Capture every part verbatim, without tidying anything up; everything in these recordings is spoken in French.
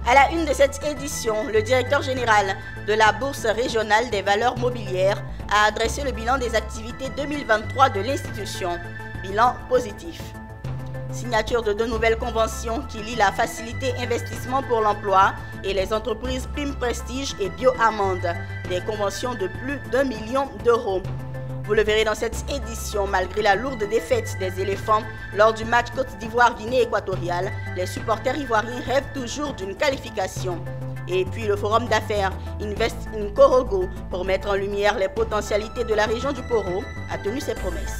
À la une de cette édition, le directeur général de la Bourse régionale des valeurs mobilières a adressé le bilan des activités deux mille vingt-trois de l'institution. Bilan positif. Signature de deux nouvelles conventions qui lient la facilité investissement pour l'emploi et les entreprises Prime Prestige et BioAmande, des conventions de plus d'un million d'euros. Vous le verrez dans cette édition, malgré la lourde défaite des éléphants lors du match Côte d'Ivoire-Guinée équatoriale, les supporters ivoiriens rêvent toujours d'une qualification. Et puis le forum d'affaires Invest in Corogo, pour mettre en lumière les potentialités de la région du Poro, a tenu ses promesses.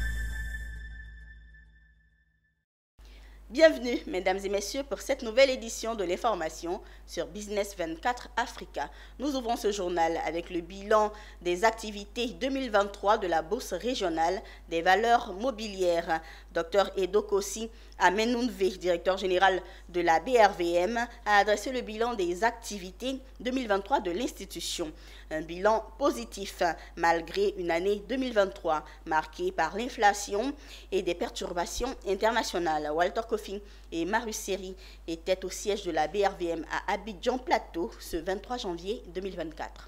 Bienvenue, mesdames et messieurs, pour cette nouvelle édition de l'information sur Business vingt-quatre Africa. Nous ouvrons ce journal avec le bilan des activités deux mille vingt-trois de la Bourse régionale des valeurs mobilières. Docteur Edo Kossi Amenunve, directeur général de la B R V M, a adressé le bilan des activités deux mille vingt-trois de l'institution. Un bilan positif malgré une année deux mille vingt-trois marquée par l'inflation et des perturbations internationales. Walter Kofi et Marius Seri étaient au siège de la B R V M à Abidjan Plateau ce vingt-trois janvier deux mille vingt-quatre.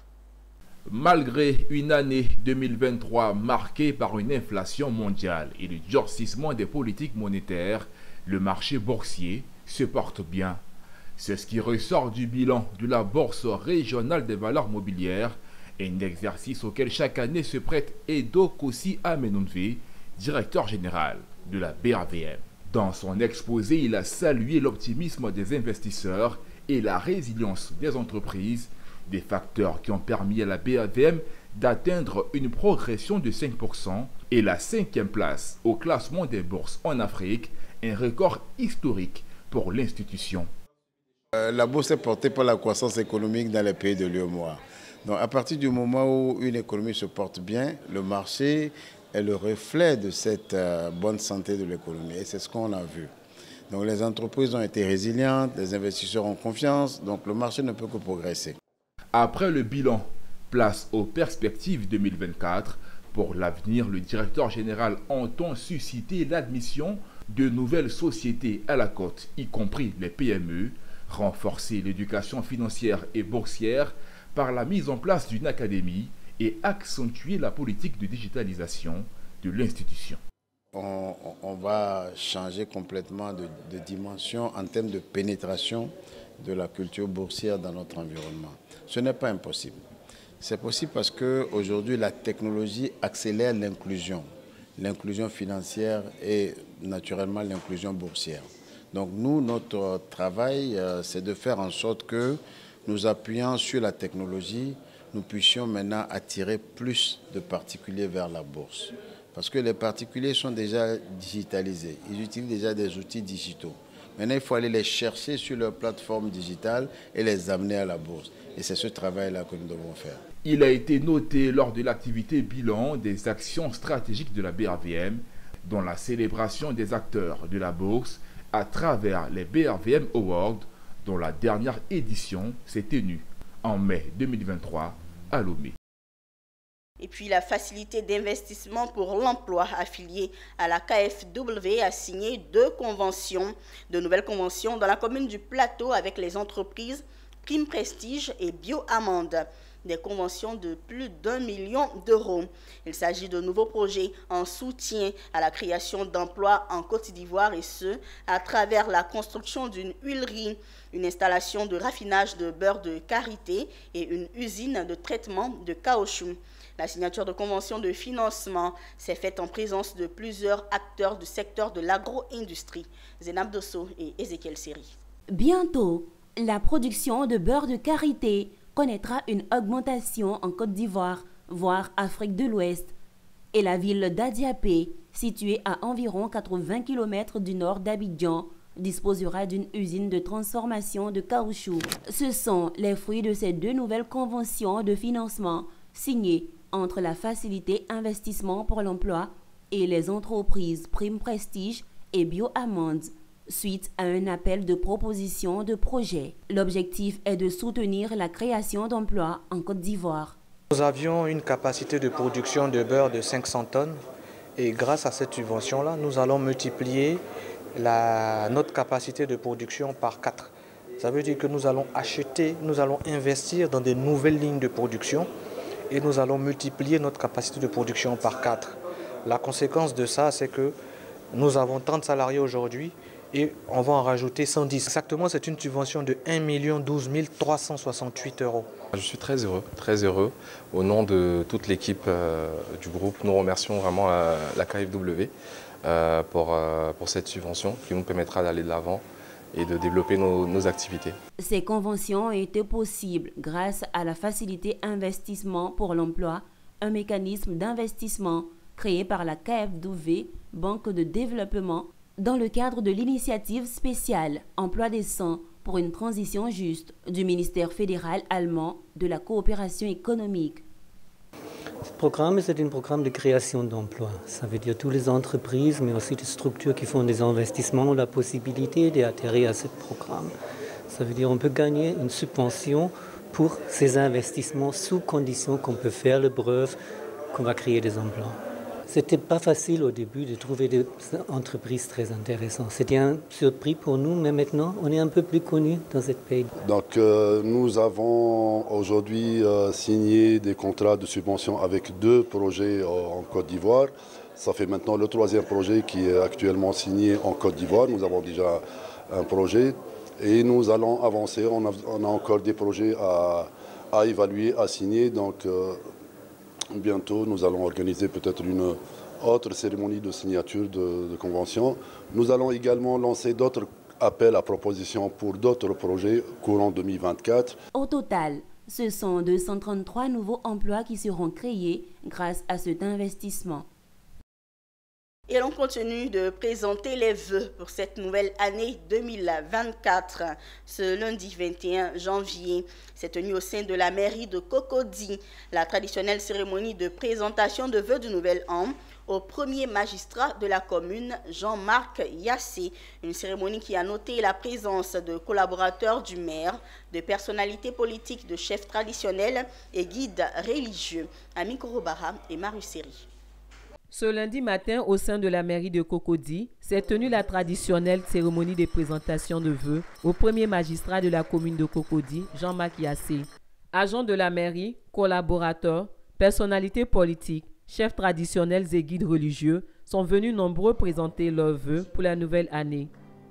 Malgré une année deux mille vingt-trois marquée par une inflation mondiale et le durcissement des politiques monétaires, le marché boursier se porte bien. C'est ce qui ressort du bilan de la Bourse régionale des valeurs mobilières, un exercice auquel chaque année se prête Edo Kossi Amenunve, directeur général de la B R V M. Dans son exposé, il a salué l'optimisme des investisseurs et la résilience des entreprises, des facteurs qui ont permis à la B R V M d'atteindre une progression de cinq pour cent et la cinquième place au classement des bourses en Afrique, un record historique pour l'institution. La bourse est portée par la croissance économique dans les pays de l'U E M O A. Donc à partir du moment où une économie se porte bien, le marché est le reflet de cette bonne santé de l'économie. Et c'est ce qu'on a vu. Donc les entreprises ont été résilientes, les investisseurs ont confiance, donc le marché ne peut que progresser. Après le bilan, place aux perspectives deux mille vingt-quatre. Pour l'avenir, le directeur général entend susciter l'admission de nouvelles sociétés à la cote, y compris les P M E, renforcer l'éducation financière et boursière par la mise en place d'une académie et accentuer la politique de digitalisation de l'institution. On, on va changer complètement de, de dimension en termes de pénétration de la culture boursière dans notre environnement. Ce n'est pas impossible. C'est possible parce qu'aujourd'hui, la technologie accélère l'inclusion, l'inclusion financière et naturellement l'inclusion boursière. Donc nous, notre travail, c'est de faire en sorte que nous appuyant sur la technologie, nous puissions maintenant attirer plus de particuliers vers la bourse. Parce que les particuliers sont déjà digitalisés, ils utilisent déjà des outils digitaux. Maintenant, il faut aller les chercher sur leur plateforme digitale et les amener à la bourse. Et c'est ce travail-là que nous devons faire. Il a été noté lors de l'activité bilan des actions stratégiques de la B R V M, dont la célébration des acteurs de la bourse à travers les B R V M Awards, dont la dernière édition s'est tenue en mai deux mille vingt-trois à Lomé. Et puis la facilité d'investissement pour l'emploi affiliée à la K F W a signé deux conventions, de nouvelles conventions dans la commune du Plateau avec les entreprises Prime Prestige et BioAmande, des conventions de plus d'un million d'euros. Il s'agit de nouveaux projets en soutien à la création d'emplois en Côte d'Ivoire et ce, à travers la construction d'une huilerie, une installation de raffinage de beurre de karité et une usine de traitement de caoutchouc. La signature de convention de financement s'est faite en présence de plusieurs acteurs du secteur de l'agro-industrie. Zénab Dosso et Ezekiel Seri. Bientôt, la production de beurre de karité connaîtra une augmentation en Côte d'Ivoire, voire Afrique de l'Ouest. Et la ville d'Adiapé, située à environ quatre-vingts kilomètres du nord d'Abidjan, disposera d'une usine de transformation de caoutchouc. Ce sont les fruits de ces deux nouvelles conventions de financement signées entre la Facilité Investissement pour l'Emploi et les entreprises Prime Prestige et BioAmande, suite à un appel de proposition de projet. L'objectif est de soutenir la création d'emplois en Côte d'Ivoire. Nous avions une capacité de production de beurre de cinq cents tonnes et grâce à cette subvention-là, nous allons multiplier la, notre capacité de production par quatre. Ça veut dire que nous allons acheter, nous allons investir dans de nouvelles lignes de production et nous allons multiplier notre capacité de production par quatre. La conséquence de ça, c'est que nous avons trente salariés aujourd'hui et on va en rajouter cent dix. Exactement, c'est une subvention de un million douze mille trois cent soixante-huit euros. Je suis très heureux, très heureux. Au nom de toute l'équipe euh, du groupe, nous remercions vraiment la, la K F W euh, pour, euh, pour cette subvention qui nous permettra d'aller de l'avant et de développer nos, nos activités. Ces conventions ont été possibles grâce à la facilité investissement pour l'emploi, un mécanisme d'investissement créé par la K F W, Banque de développement, dans le cadre de l'initiative spéciale Emploi décent pour une transition juste du ministère fédéral allemand de la coopération économique. Ce programme, c'est un programme de création d'emplois. Ça veut dire toutes les entreprises, mais aussi des structures qui font des investissements ont la possibilité d'adhérer à ce programme. Ça veut dire qu'on peut gagner une subvention pour ces investissements sous condition qu'on peut faire le preuve qu'on va créer des emplois. C'était pas facile au début de trouver des entreprises très intéressantes. C'était un surprise pour nous, mais maintenant, on est un peu plus connus dans cette pays. Donc, euh, nous avons aujourd'hui euh, signé des contrats de subvention avec deux projets euh, en Côte d'Ivoire. Ça fait maintenant le troisième projet qui est actuellement signé en Côte d'Ivoire. Nous avons déjà un projet et nous allons avancer. On a, on a encore des projets à, à évaluer, à signer. Donc, euh, bientôt, nous allons organiser peut-être une autre cérémonie de signature de, de convention. Nous allons également lancer d'autres appels à propositions pour d'autres projets courant deux mille vingt-quatre. Au total, ce sont deux cent trente-trois nouveaux emplois qui seront créés grâce à cet investissement. Et l'on continue de présenter les vœux pour cette nouvelle année deux mille vingt-quatre. Ce lundi vingt et un janvier, s'est tenue au sein de la mairie de Cocody la traditionnelle cérémonie de présentation de vœux du nouvel an au premier magistrat de la commune, Jean-Marc Yassé. Une cérémonie qui a noté la présence de collaborateurs du maire, de personnalités politiques, de chefs traditionnels et guides religieux. Ami Korobara et Maruseri. Ce lundi matin, au sein de la mairie de Cocody, s'est tenue la traditionnelle cérémonie de présentation de vœux au premier magistrat de la commune de Cocody, Jean-Marc Yassé. Agents de la mairie, collaborateurs, personnalités politiques, chefs traditionnels et guides religieux sont venus nombreux présenter leurs vœux pour la nouvelle année.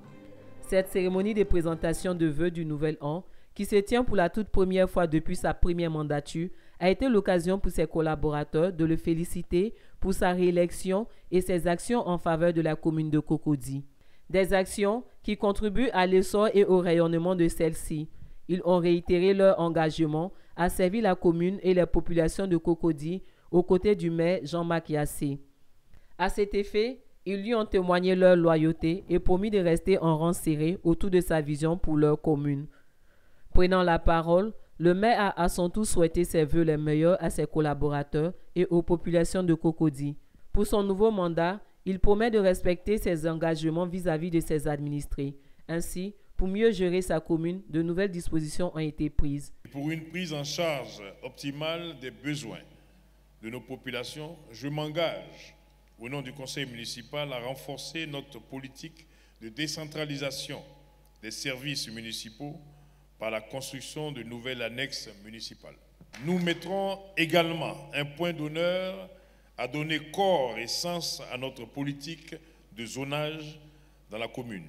Cette cérémonie de présentation de vœux du nouvel an, qui se tient pour la toute première fois depuis sa première mandature, a été l'occasion pour ses collaborateurs de le féliciter pour sa réélection et ses actions en faveur de la commune de Cocody. Des actions qui contribuent à l'essor et au rayonnement de celle-ci. Ils ont réitéré leur engagement à servir la commune et les populations de Cocody aux côtés du maire Jean-Marc Yassé. À cet effet, ils lui ont témoigné leur loyauté et promis de rester en rang serré autour de sa vision pour leur commune. Prenant la parole, le maire a à son tour souhaité ses vœux les meilleurs à ses collaborateurs et aux populations de Cocody. Pour son nouveau mandat, il promet de respecter ses engagements vis-à-vis de ses administrés. Ainsi, pour mieux gérer sa commune, de nouvelles dispositions ont été prises. Pour une prise en charge optimale des besoins de nos populations, je m'engage, au nom du conseil municipal, à renforcer notre politique de décentralisation des services municipaux par la construction de nouvelles annexes municipales. Nous mettrons également un point d'honneur à donner corps et sens à notre politique de zonage dans la commune.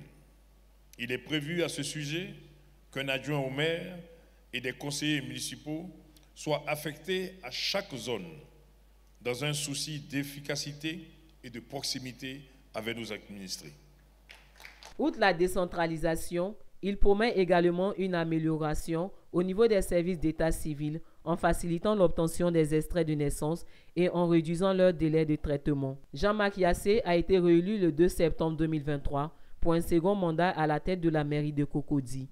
Il est prévu à ce sujet qu'un adjoint au maire et des conseillers municipaux soient affectés à chaque zone dans un souci d'efficacité et de proximité avec nos administrés. Outre la décentralisation, il promet également une amélioration au niveau des services d'état civil en facilitant l'obtention des extraits de naissance et en réduisant leur délai de traitement. Jean-Marc Yassé a été réélu le deux septembre deux mille vingt-trois pour un second mandat à la tête de la mairie de Cocody.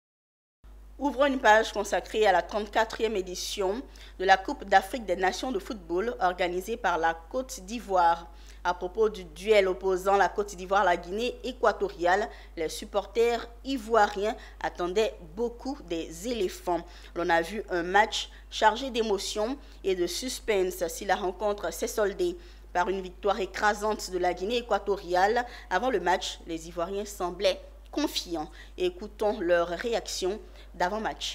Ouvrons une page consacrée à la trente-quatrième édition de la Coupe d'Afrique des Nations de football organisée par la Côte d'Ivoire. À propos du duel opposant la Côte d'Ivoire à la Guinée équatoriale, les supporters ivoiriens attendaient beaucoup des éléphants. L'on a vu un match chargé d'émotions et de suspense si la rencontre s'est soldée par une victoire écrasante de la Guinée équatoriale. Avant le match, les Ivoiriens semblaient confiants. Écoutons leur réaction d'avant-match.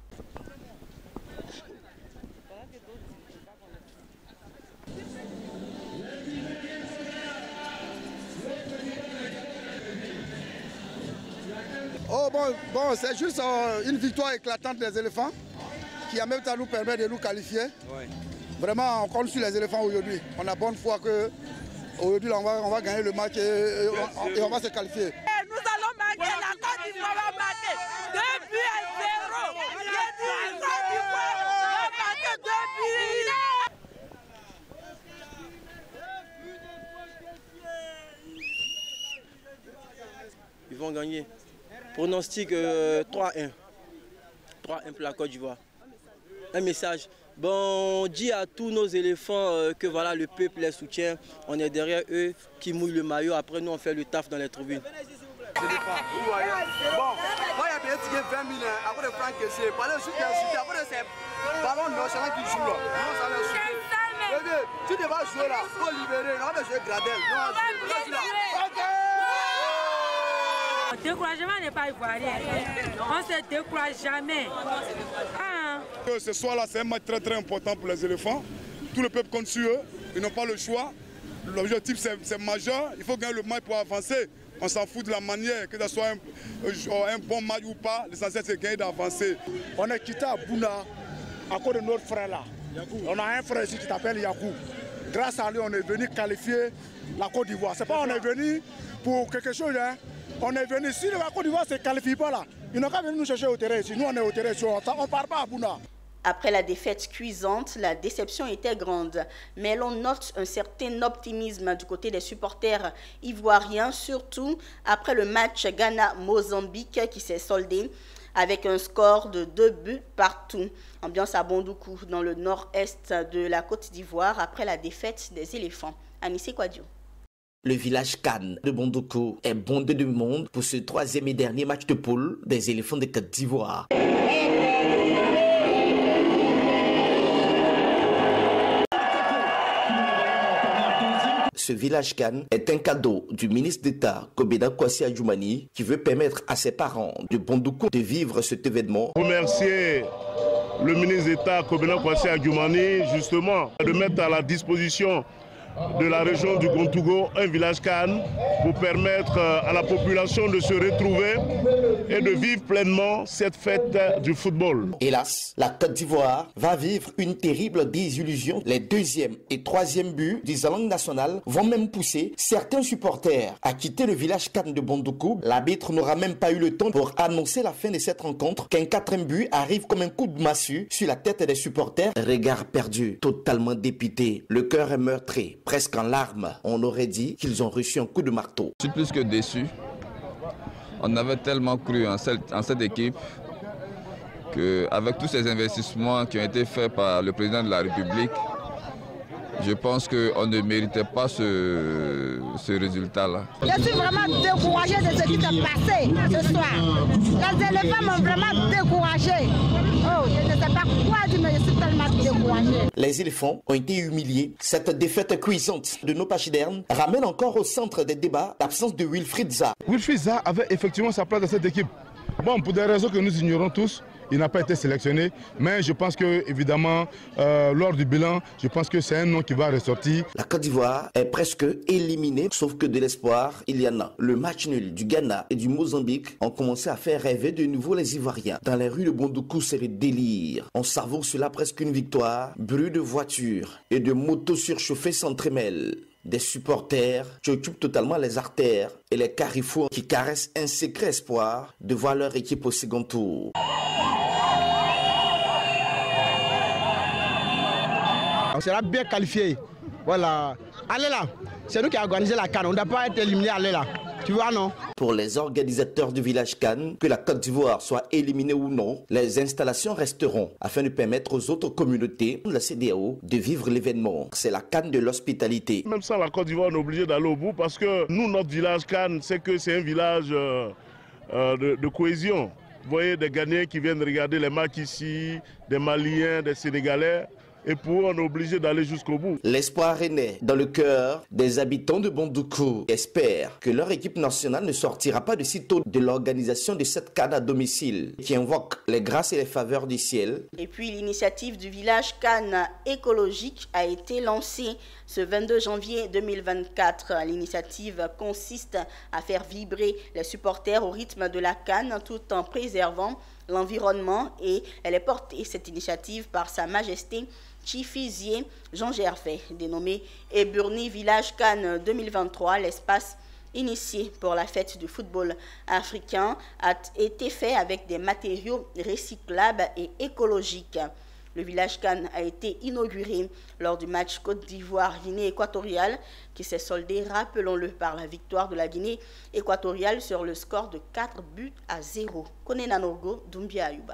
Oh bon, bon c'est juste euh, une victoire éclatante des éléphants qui en même temps nous permet de nous qualifier. Ouais. Vraiment, on compte sur les éléphants aujourd'hui. On a bonne foi que aujourd'hui on va, on va gagner le match et, et, on, et on va se qualifier. Et nous allons marquer, la Côte d'Ivoire va marquer deux buts à zéro. La Côte d'Ivoire va marquer deux buts. Ils vont gagner. Pronostic euh, trois un. trois un pour la Côte d'Ivoire. Un message. Bon, on dit à tous nos éléphants euh, que voilà, le peuple les soutient. On est derrière eux qui mouillent le maillot. Après, nous, on fait le taf dans les tribunes. Bon, moi, il y a bien tiré vingt mille après le franc caissé. Par le soutien, après c'est ballon nonchalant qui joue là. Non, ça va jouer. Tu devras jouer là. Il faut libérer. On va jouer Gradel. Non, on va jouer. Ok. Le découragement n'est pas ivoirien. On ne se décourage jamais. Ah. Ce soir-là, c'est un match très très important pour les éléphants. Tout le peuple compte sur eux. Ils n'ont pas le choix. L'objectif, c'est majeur. Il faut gagner le match pour avancer. On s'en fout de la manière, que ce soit un, un bon match ou pas. L'essentiel, c'est gagner d'avancer. On est quitté à Bouna à cause de notre frère là. On a un frère ici qui s'appelle Yakou. Grâce à lui, on est venu qualifier la Côte d'Ivoire. C'est pas on est venu pour quelque chose, hein. On est venu, si la Côte d'Ivoire ne se qualifie pas là, ils n'ont qu'à venir nous chercher au terrain ici. Nous, on est au terrain ici, on ne part pas à Bouna. Après la défaite cuisante, la déception était grande. Mais l'on note un certain optimisme du côté des supporters ivoiriens, surtout après le match Ghana-Mozambique qui s'est soldé avec un score de deux buts partout. Ambiance à Bondoukou, dans le nord-est de la Côte d'Ivoire, après la défaite des éléphants. Anissé Kouadio. Le village Cannes de Bondoukou est bondé de monde pour ce troisième et dernier match de poule des éléphants de Côte d'Ivoire. Ce village Cannes est un cadeau du ministre d'État Kobena Kwasi Adjoumani qui veut permettre à ses parents de Bondoukou de vivre cet événement. Remercier le ministre d'État Kobena Kwasi Adjoumani justement de mettre à la disposition de la région du Gontougo, un village Cannes, pour permettre à la population de se retrouver et de vivre pleinement cette fête du football. Hélas, la Côte d'Ivoire va vivre une terrible désillusion. Les deuxième et troisième buts du Zalang national vont même pousser certains supporters à quitter le village Cannes de Bondoukou. L'arbitre n'aura même pas eu le temps pour annoncer la fin de cette rencontre qu'un quatrième but arrive comme un coup de massue sur la tête des supporters. Regard perdu, totalement dépité, le cœur est meurtri. Presque en larmes, on aurait dit qu'ils ont reçu un coup de marteau. Je suis plus que déçu. On avait tellement cru en cette, en cette équipe qu'avec tous ces investissements qui ont été faits par le président de la République, je pense qu'on ne méritait pas ce, ce résultat-là. Je suis vraiment découragée de ce qui s'est passé ce soir. Les éléphants m'ont vraiment découragée. Oh, je ne sais pas quoi dire, mais je suis tellement découragée. Les éléphants ont été humiliés. Cette défaite cuisante de nos pachydermes ramène encore au centre des débats l'absence de Wilfried Zaha. Wilfried Zaha avait effectivement sa place dans cette équipe. Bon, pour des raisons que nous ignorons tous, il n'a pas été sélectionné, mais je pense que, évidemment, euh, lors du bilan, je pense que c'est un nom qui va ressortir. La Côte d'Ivoire est presque éliminée, sauf que de l'espoir, il y en a. Le match nul du Ghana et du Mozambique ont commencé à faire rêver de nouveau les Ivoiriens. Dans les rues de Bondoukou, c'est le délire. On savoure cela presque une victoire. Bruit de voitures et de motos surchauffées s'entremêlent. Des supporters qui occupent totalement les artères et les carrefours qui caressent un secret espoir de voir leur équipe au second tour. On sera bien qualifié. Voilà. Allez là. C'est nous qui avons organisé la CAN. On ne doit pas être éliminé. Allez là. Tu vois, non? Pour les organisateurs du village Cannes, que la Côte d'Ivoire soit éliminée ou non, les installations resteront afin de permettre aux autres communautés, la C D A O, de vivre l'événement. C'est la Cannes de l'hospitalité. Même ça, la Côte d'Ivoire, on est obligé d'aller au bout parce que nous, notre village Cannes, c'est que c'est un village euh, euh, de, de cohésion. Vous voyez des Ghanéens qui viennent regarder les matchs ici, des Maliens, des Sénégalais. et pour eux, on est obligé d'aller jusqu'au bout. L'espoir renaît dans le cœur des habitants de Bondoukou. Espèrent que leur équipe nationale ne sortira pas de sitôt de l'organisation de cette CAN à domicile qui invoque les grâces et les faveurs du ciel. Et puis l'initiative du village CAN écologique a été lancée ce vingt-deux janvier deux mille vingt-quatre. L'initiative consiste à faire vibrer les supporters au rythme de la CAN tout en préservant l'environnement, et elle est portée, cette initiative, par Sa Majesté Chifizier Jean Gervais, dénommé Eburni Village CAN deux mille vingt-trois. L'espace initié pour la fête du football africain a été fait avec des matériaux recyclables et écologiques. Le village CAN a été inauguré lors du match Côte d'Ivoire-Guinée équatoriale qui s'est soldé, rappelons-le, par la victoire de la Guinée équatoriale sur le score de quatre buts à zéro. Konena Norgo, Doumbia Ayuba.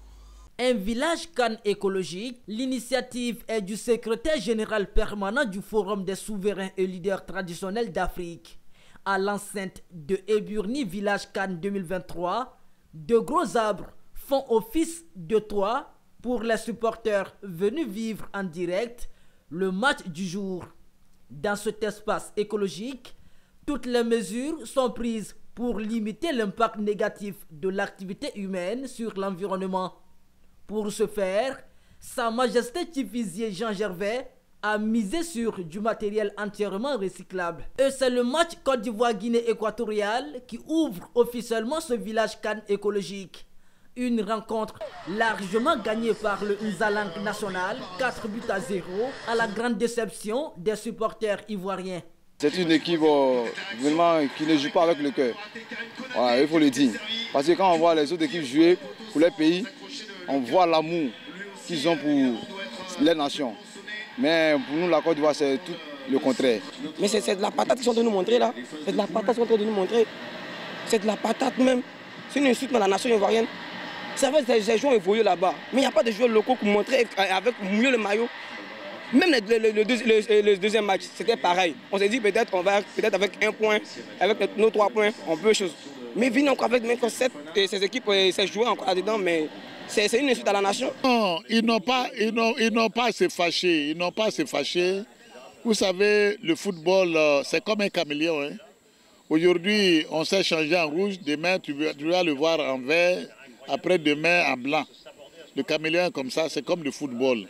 Un village CAN écologique, l'initiative est du secrétaire général permanent du Forum des souverains et leaders traditionnels d'Afrique. À l'enceinte de Eburni Village CAN deux mille vingt-trois, de gros arbres font office de toit pour les supporters venus vivre en direct le match du jour. Dans cet espace écologique, toutes les mesures sont prises pour limiter l'impact négatif de l'activité humaine sur l'environnement. Pour ce faire, Sa Majesté Chifizier Jean Gervais a misé sur du matériel entièrement recyclable. Et c'est le match Côte d'Ivoire-Guinée équatoriale qui ouvre officiellement ce village CAN écologique. Une rencontre largement gagnée par le Nzalang national, quatre buts à zéro, à la grande déception des supporters ivoiriens. C'est une équipe euh, vraiment qui ne joue pas avec le cœur. Voilà, il faut le dire. Parce que quand on voit les autres équipes jouer pour leur pays, on voit l'amour qu'ils ont pour les nations. Mais pour nous, la Côte d'Ivoire, c'est tout le contraire. Mais c'est de la patate qu'ils sont en train de nous montrer là. C'est de la patate qu'ils sont en train de nous montrer. C'est de la patate même. C'est une insulte dans la nation ivoirienne. C'est vrai que les joueurs évoluent là-bas, mais il n'y a pas de joueurs locaux pour montrer avec mieux le maillot. Même le, le, le, le, le deuxième match, c'était pareil. On s'est dit peut-être on va peut-être avec un point, avec nos trois points, on peut chose. Mais venir encore avec même sept, ces équipes, ces joueurs encore là-dedans, mais c'est une insulte à la nation. Non, ils n'ont pas, ils n'ont, ils n'ont pas à se fâcher. Ils n'ont pas à se fâcher. Vous savez, le football, c'est comme un caméléon. Hein. Aujourd'hui, on s'est changé en rouge. Demain, tu vas le voir en vert. Après demain en blanc. Le caméléon comme ça, c'est comme le football.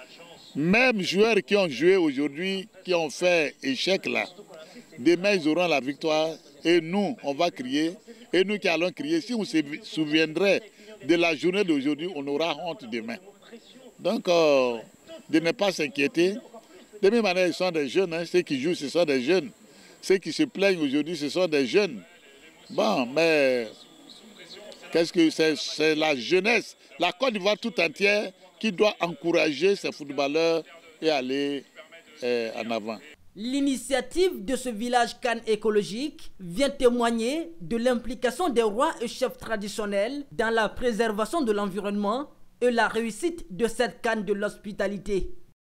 Même joueurs qui ont joué aujourd'hui, qui ont fait échec là, demain ils auront la victoire et nous, on va crier. Et nous qui allons crier, si on se souviendrait de la journée d'aujourd'hui, on aura honte demain. Donc, euh, de ne pas s'inquiéter. De même manière, ils sont des jeunes. Hein. Ceux qui jouent, ce sont des jeunes. Ceux qui se plaignent aujourd'hui, ce sont des jeunes. Bon, mais... Qu'est-ce que c'est? C'est la jeunesse, la Côte d'Ivoire tout entière qui doit encourager ces footballeurs et aller eh, en avant. L'initiative de ce village CAN écologique vient témoigner de l'implication des rois et chefs traditionnels dans la préservation de l'environnement et la réussite de cette CAN de l'hospitalité.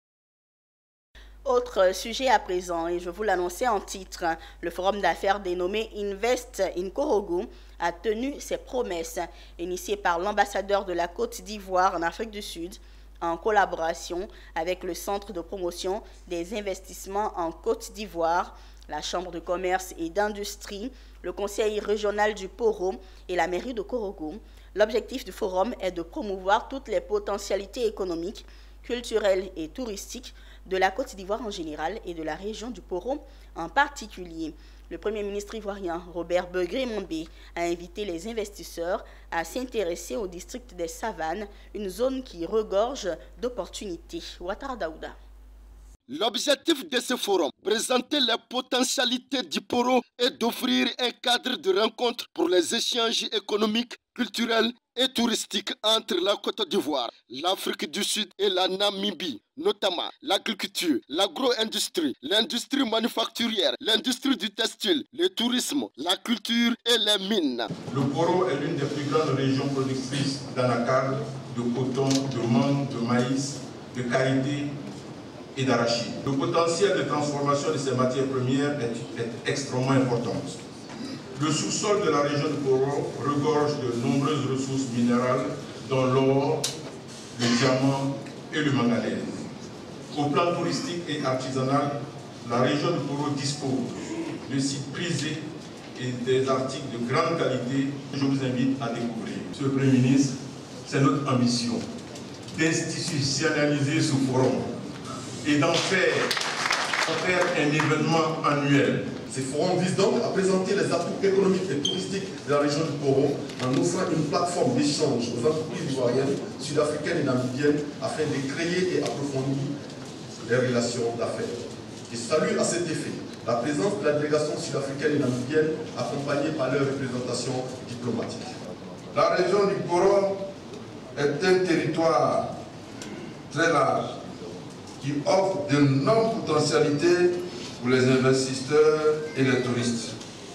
Autre sujet à présent, et je vous l'annonçais en titre, le forum d'affaires dénommé Invest in Korogo a tenu ses promesses, initiées par l'ambassadeur de la Côte d'Ivoire en Afrique du Sud, en collaboration avec le Centre de promotion des investissements en Côte d'Ivoire, la Chambre de commerce et d'industrie, le Conseil régional du Poro et la mairie de Korogo. L'objectif du forum est de promouvoir toutes les potentialités économiques, culturelles et touristiques de la Côte d'Ivoire en général et de la région du Poro en particulier. Le Premier ministre ivoirien Robert Begré-Mambé a invité les investisseurs à s'intéresser au district des Savanes, une zone qui regorge d'opportunités. Ouattara Daouda. L'objectif de ce forum, présenter les potentialités du Poro et d'offrir un cadre de rencontre pour les échanges économiques, culturels et touristiques entre la Côte d'Ivoire, l'Afrique du Sud et la Namibie, notamment l'agriculture, l'agro-industrie, l'industrie manufacturière, l'industrie du textile, le tourisme, la culture et les mines. Le Poro est l'une des plus grandes régions productrices d'anacarde, de coton, de mangue, de maïs, de karité et d'arachide. Le potentiel de transformation de ces matières premières est, est extrêmement important. Le sous-sol de la région du Poro regorge de nombreuses ressources minérales, dont l'or, le diamant et le manganèse. Au plan touristique et artisanal, la région du Poro dispose de sites prisés et des articles de grande qualité que je vous invite à découvrir. Monsieur le Premier ministre, c'est notre ambition d'institutionnaliser ce forum et d'en faire, faire un événement annuel. Ces forums visent donc à présenter les atouts économiques et touristiques de la région du Poro en offrant une plateforme d'échange aux entreprises ivoiriennes, sud-africaines et namibiennes afin de créer et approfondir les relations d'affaires. Je salue à cet effet la présence de la délégation sud-africaine et namibienne accompagnée par leur représentation diplomatique. La région du Poro est un territoire très large qui offre d'énormes potentialités pour les investisseurs et les touristes.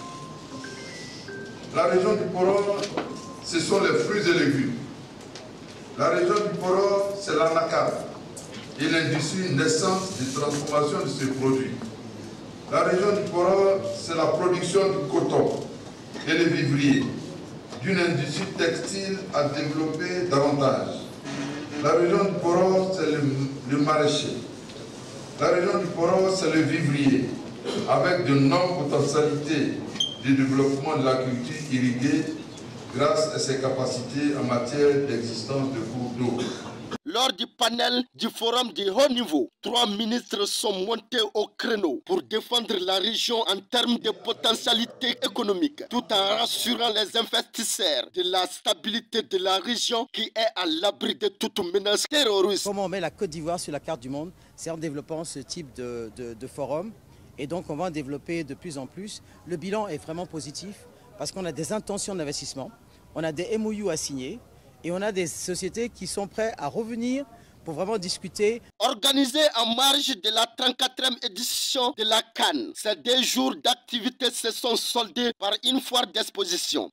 La région du Poro, ce sont les fruits et légumes. La région du Poro, c'est l'anacarde et l'industrie naissante de transformation de ces produits. La région du Poro, c'est la production du coton et les vivriers, d'une industrie textile à développer davantage. La région du Poro, c'est le, le maraîcher. La région du Poro, c'est le vivrier, avec de nombreuses potentialités de développement de la culture irriguée grâce à ses capacités en matière d'existence de cours d'eau. Lors du panel du forum de haut niveau, trois ministres sont montés au créneau pour défendre la région en termes de potentialité économique, tout en rassurant les investisseurs de la stabilité de la région qui est à l'abri de toute menace terroriste. Comment on met la Côte d'Ivoire sur la carte du monde, c'est en développant ce type de, de, de forum. Et donc on va en développer de plus en plus. Le bilan est vraiment positif parce qu'on a des intentions d'investissement, on a des M O U à signer. Et on a des sociétés qui sont prêtes à revenir pour vraiment discuter. Organisé en marge de la trente-quatrième édition de la Cannes, ces deux jours d'activité se sont soldés par une foire d'exposition.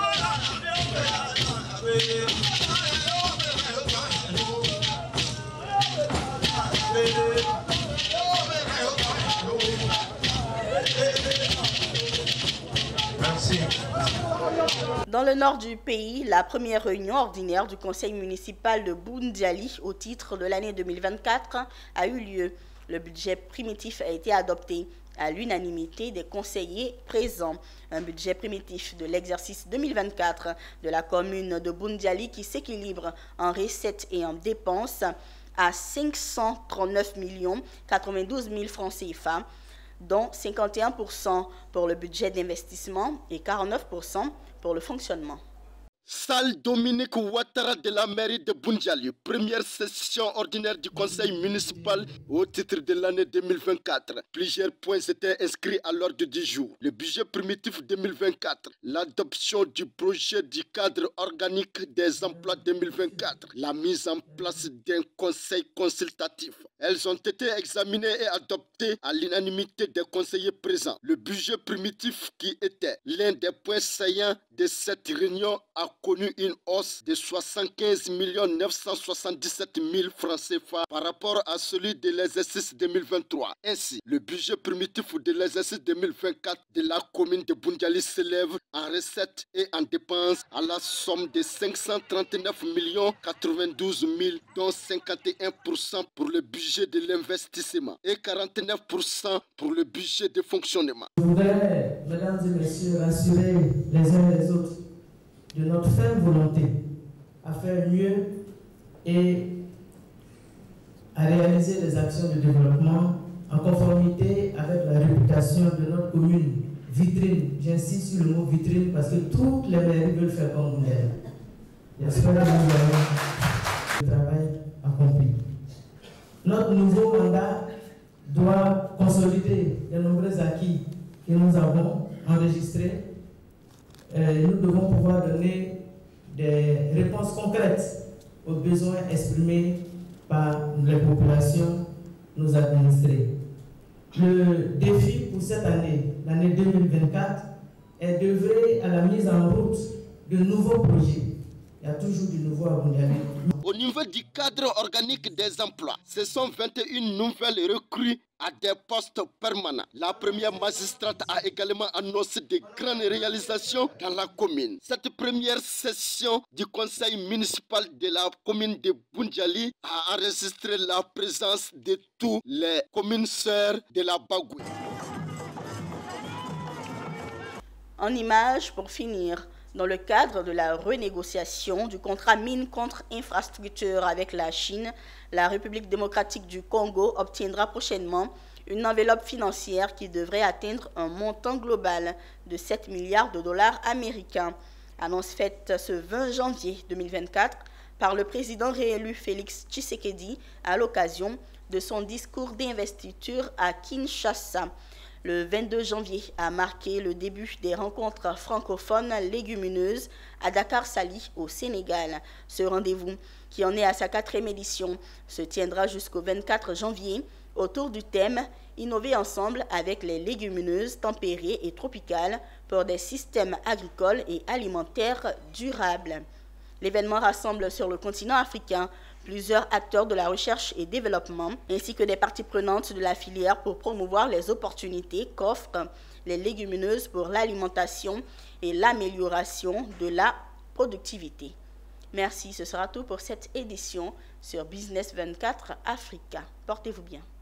Merci. Dans le nord du pays, la première réunion ordinaire du conseil municipal de Boundiali au titre de l'année deux mille vingt-quatre a eu lieu. Le budget primitif a été adopté à l'unanimité des conseillers présents. Un budget primitif de l'exercice deux mille vingt-quatre de la commune de Boundiali qui s'équilibre en recettes et en dépenses à cinq cent trente-neuf millions quatre-vingt-douze mille francs C F A, dont cinquante et un pour cent pour le budget d'investissement et quarante-neuf pour cent pour le fonctionnement. Salle Dominique Ouattara de la mairie de Boundiali, première session ordinaire du conseil municipal au titre de l'année deux mille vingt-quatre. Plusieurs points étaient inscrits à l'ordre du jour. Le budget primitif deux mille vingt-quatre, l'adoption du projet du cadre organique des emplois deux mille vingt-quatre, la mise en place d'un conseil consultatif. Elles ont été examinées et adoptées à l'unanimité des conseillers présents. Le budget primitif, qui était l'un des points saillants de cette réunion, a connu une hausse de soixante-quinze millions neuf cent soixante-dix-sept mille francs C F A par rapport à celui de l'exercice deux mille vingt-trois. Ainsi, le budget primitif de l'exercice deux mille vingt-quatre de la commune de Boundiali s'élève en recettes et en dépenses à la somme de cinq cent trente-neuf millions quatre-vingt-douze mille, dont cinquante et un pour cent pour le budget de l'investissement et quarante-neuf pour cent pour le budget de fonctionnement. Je voudrais, mesdames et messieurs, rassurer les uns les autres de notre ferme volonté à faire mieux et à réaliser des actions de développement en conformité avec la réputation de notre commune vitrine. J'insiste sur le mot vitrine parce que toutes les mairies veulent faire comme elle. J'espère que nous avons le travail accompli. Notre nouveau mandat doit consolider les nombreux acquis que nous avons enregistrés. Euh, nous devons pouvoir donner des réponses concrètes aux besoins exprimés par les populations, nos administrés. Le défi pour cette année, l'année deux mille vingt-quatre, est d'œuvrer à la mise en route de nouveaux projets. Il y a toujours du nouveau à Boundiali. Au niveau niveau du cadre organique des emplois, ce sont vingt et une nouvelles recrues à des postes permanents. La première magistrate a également annoncé de grandes réalisations dans la commune. Cette première session du conseil municipal de la commune de Boundjali a enregistré la présence de toutes les communes sœurs de la Bagoué. En image, pour finir, dans le cadre de la renégociation du contrat mine contre infrastructure avec la Chine, la République démocratique du Congo obtiendra prochainement une enveloppe financière qui devrait atteindre un montant global de sept milliards de dollars américains. Annonce faite ce vingt janvier deux mille vingt-quatre par le président réélu Félix Tshisekedi à l'occasion de son discours d'investiture à Kinshasa. Le vingt-deux janvier a marqué le début des rencontres francophones légumineuses à Dakar-Sali au Sénégal. Ce rendez-vous, qui en est à sa quatrième édition, se tiendra jusqu'au vingt-quatre janvier autour du thème « Innover ensemble avec les légumineuses tempérées et tropicales pour des systèmes agricoles et alimentaires durables ». L'événement rassemble sur le continent africain plusieurs acteurs de la recherche et développement, ainsi que des parties prenantes de la filière pour promouvoir les opportunités qu'offrent les légumineuses pour l'alimentation et l'amélioration de la productivité. Merci, ce sera tout pour cette édition sur Business vingt-quatre Africa. Portez-vous bien.